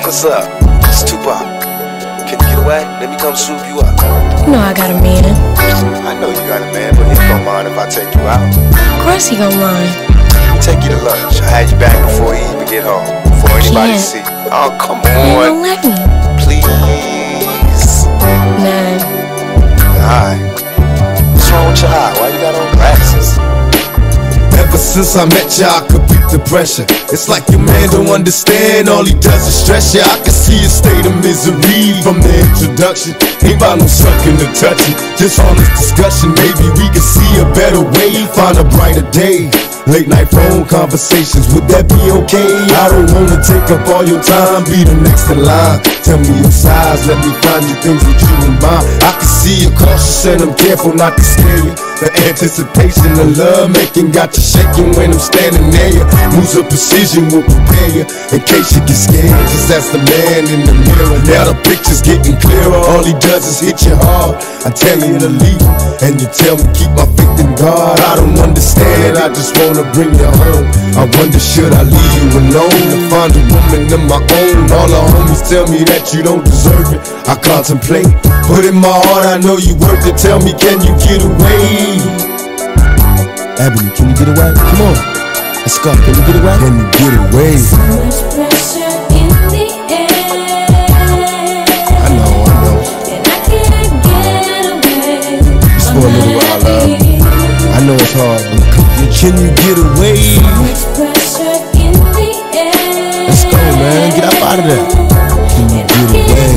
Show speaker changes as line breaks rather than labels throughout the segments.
What's up? It's Tupac. Can you get away? Let me come swoop you up.
You know I got a man.
I know you got a man, but he don't mind if I take you out.
Of course he gon' mind.
Take you to lunch. I had you back before he even get home. Before anybody see. Oh, come on.
You don't let me.
Please.
Nah.
Alright. What's wrong with your eye? Why you got on glasses?
Ever since I met ya, I could beat the pressure. It's like your man don't understand, all he does is stress ya. I can see a state of misery from the introduction. Ain't about no sucking or touching, just honest discussion. Maybe we can see a better way, find a brighter day. Late night phone conversations, would that be okay? I don't wanna take up all your time, be the next in line. Tell me your size, let me find you things that you and mine. I can see you're cautious and I'm careful not to scare you. The anticipation of love making got you shaking when I'm standing near you. Moves of precision will prepare you in case you get scared. Just ask the man in the mirror. Now the picture's getting clearer. All he does is hit you hard. I tell you to leave him, and you tell me keep my faith in God. I don't understand, I just wanna bring you home. I wonder should I leave you alone to find a woman of my own. All the homies tell me that you don't deserve it. I contemplate, but in my heart I know you worth it. Tell me, can you get away? Ebony, can you get away? Come on, let's go. Can you get away? Can you get away?
So much pressure in the air.
I know.
And I can't get away.
Just for a little while, love. I know it's hard, but can you get away?
So much pressure in the air.
Let's go, man. Get up out of there. Can you get away?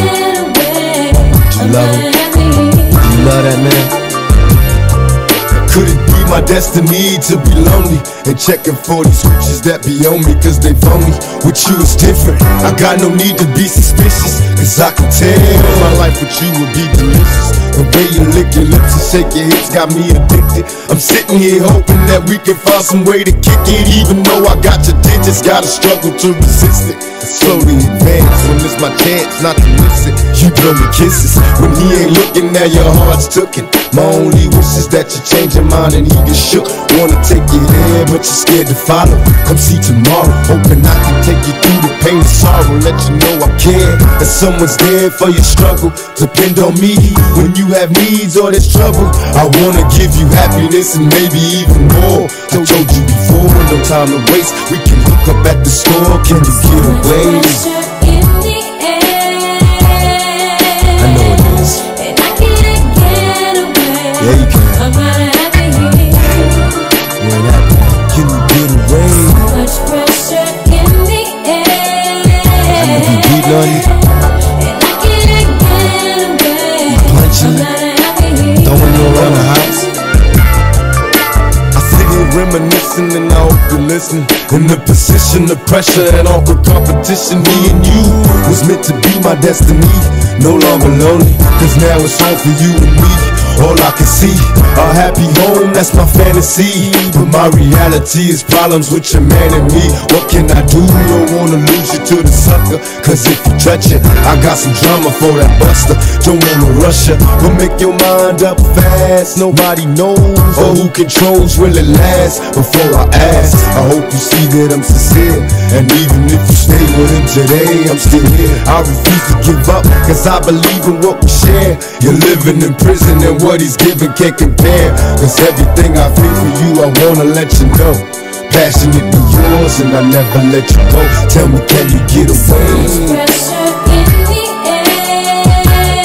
Do you love him? Do you love that man? Could it be my destiny to be lonely and checking for these switches that be on me cause they phony? With you it's different, I got no need to be suspicious, cause I can tell my life with you would be delicious. The way you lick your lips and shake your hips got me addicted. I'm sitting here hoping that we can find some way to kick it. Even though I got your digits, gotta struggle to resist it. Slowly advance when it's my chance not to miss it. You blow me kisses when he ain't looking, now your heart's tooken. My only wish is that you change your mind and he get shook. Wanna take you there but you're scared to follow. Come see tomorrow, hoping I can take you through the pain and sorrow. Let you know I care, that someone's there for your struggle. Depend on me when you have needs or there's trouble. I wanna give you happiness and maybe even more. I told you before, no time to waste. We can hook up at the store, can you get away?
Pressure in the air.
I know it is.
And I can't get away.
Yeah, you can.
I'm not happy here.
Yeah, that man. Can you get away?
So much pressure in the air.
I know you beating on you,
And I can't get away.
punching
I'm
you,
not happy here.
throwing you around the house. I sit here reminiscing and I hope you listen. In the position of pressure and awkward competition, me and you was meant to be my destiny. No longer lonely, cause now it's home for you and me. All I can see, a happy home, that's my fantasy. But my reality is problems with your man and me. What can I do? Don't wanna lose you to the sucker, cause if you touch it, I got some drama for that buster. Don't wanna rush you, but make your mind up fast. Nobody knows or who controls will it last. Before I ask, I hope you see that I'm sincere. And even if you stay with him today, I'm still here. I refuse to give up, cause I believe in what we share. You're living in prison and what he's giving can't compare. Cause everything I feel for you, I wanna let you know. Passionately yours and I never let you go. Tell me, can you get away?
Pressure in the air.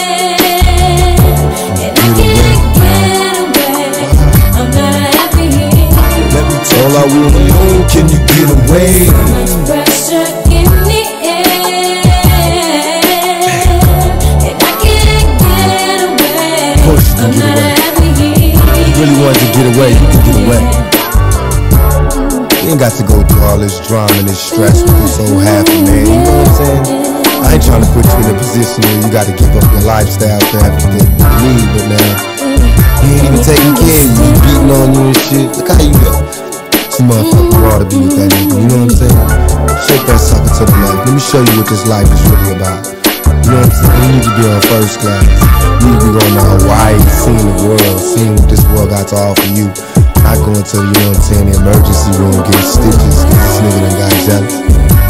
And I can't get away. I'm not happy here.
Let me tell all I wanna know, can you get away?
So much pressure in the air. And I can't get away.
Of course you can
I'm
get
not
away.
happy here.
If you really wanted to get away, you can get away. You ain't got to go through all this drama and this stress with this old happy man, you know what I'm saying? I ain't trying to put you in a position where you gotta give up your lifestyle for everything you need, but now, he ain't even taking care of you, he beating on you and shit. Look how you go. Some motherfucker raw to be with that nigga, you know what I'm saying? Shake that sucker to the left. Let me show you what this life is really about. You know what I'm saying? You need to be on first class. You need to be going to Hawaii, seeing the world, seeing what this world got to offer you. Not going to, you know what I'm saying, the emergency room, getting stitches, cause this nigga done got jealous.